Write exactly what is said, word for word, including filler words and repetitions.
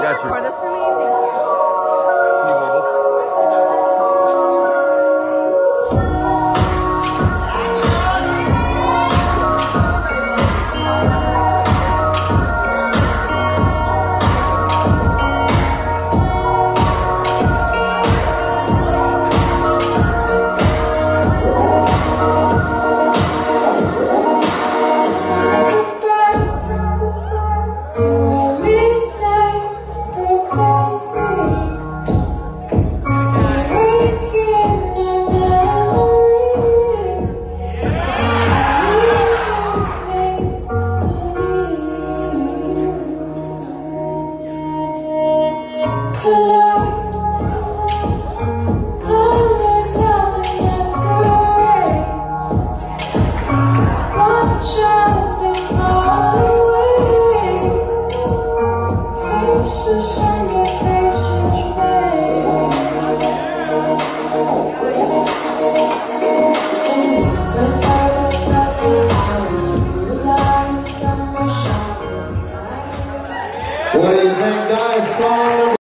got you. Pour this for me? Thank you. Can you hold this? What do you think, guys? Strong